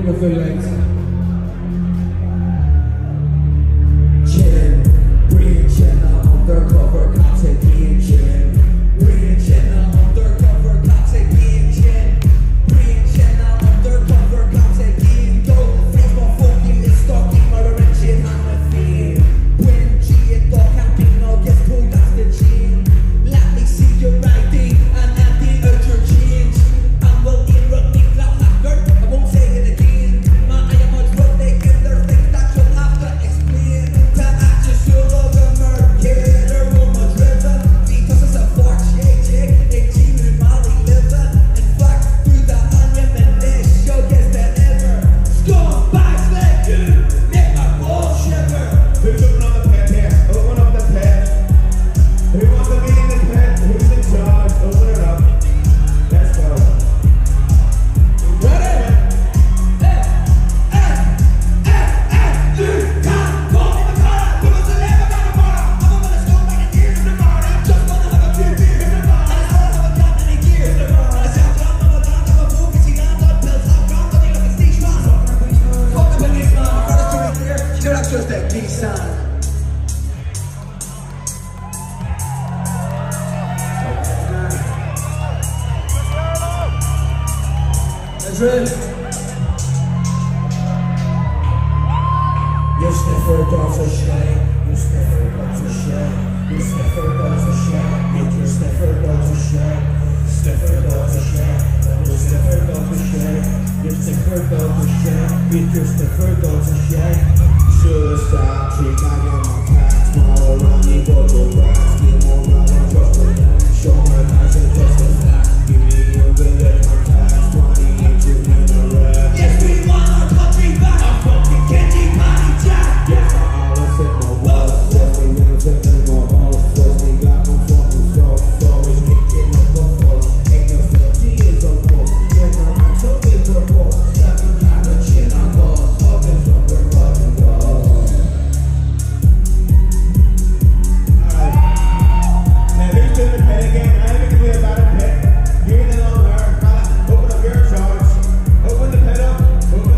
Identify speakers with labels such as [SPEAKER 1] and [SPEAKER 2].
[SPEAKER 1] with the legs. Chin, bring chin undercover, can't take being chin. Bring chin undercover, can't take being chin. Bring chin undercover, can't take being gold. Finns bara fucking misstag, gimmar och chin, han är fin. When G då kan pinna, guess på that's the chin. Let me see your writing and anti-urgent change. I will interrupt me, clap hacker, I won't say it again. I am much what they get, there's things that you'll have to explain. To actors you'll love a murder, woman driven. Because it's a fuck shit, it team in Mali liver. In fact, through the onion and this show gets that ever. Scumbags let you make my balls shiver.
[SPEAKER 2] Who's open up the pit here? Open up the pit. Who wants to be in the pit? Who's in charge? Open it up. Let's go.
[SPEAKER 1] Ready? You can't call me the car. You must have never got a bar. I'm gonna stop making tears in the morning. Just wanna have a few beers in the morning. I don't have got any gears in the morning. I sound drunk, I'm a dog, I'm a focusing on blood pills. I'm drunk, I'm like a stage man. Fuck the policeman. I'm running through it here. You're not just that D-sign. That's right. You sniffer dogs a shite. You sniffer dogs a shite. You sniffer dogs a shite. You sniffer dogs a shite. Sniffer dogs a shite. You sniffer dogs a shite. You sniffer dogs a shite. You sniffer dogs a shite.
[SPEAKER 2] Should've stopped, treat my game on packs. Smile around me, go rats. Give more round, I'm just a man. Show my passion, just a fact. Give me a billet, my tax. 28 in a rap.
[SPEAKER 1] Yes, we want our country back. I'm fucking Kenji Patty Jack.
[SPEAKER 2] Yes, I always hit my walls. Just me now, taking my balls. Just me got my fucking soul. Always kicking up the full. Ain't no study is a full. When I'm so big for a full. Stepping kind of chin on balls. Fucking something fucking balls. Alright. Now who's doing the pit again? I think it'll be about a pit. You and the long hair, fella. Open up your charge. Open the pit up. Open